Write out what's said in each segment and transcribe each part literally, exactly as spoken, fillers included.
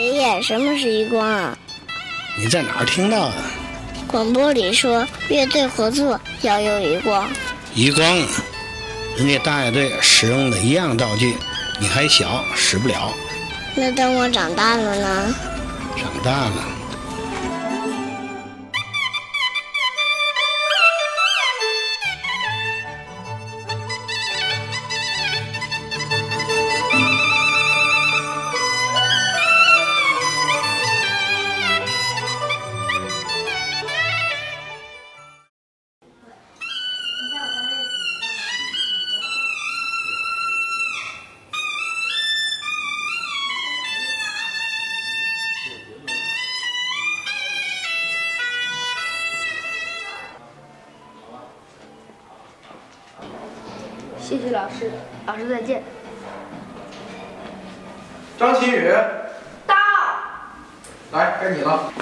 爷爷，什么是移光啊？ 你在哪儿听到的？ 广播里说乐队合作要用移光。 移光，人家大乐队使用的一样道具，你还小，使不了。 那等我长大了呢？ 长大了。 谢谢老师，老师再见。 张馨予， 到。 来，该你了。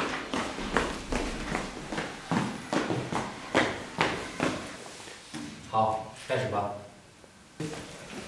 好，开始吧。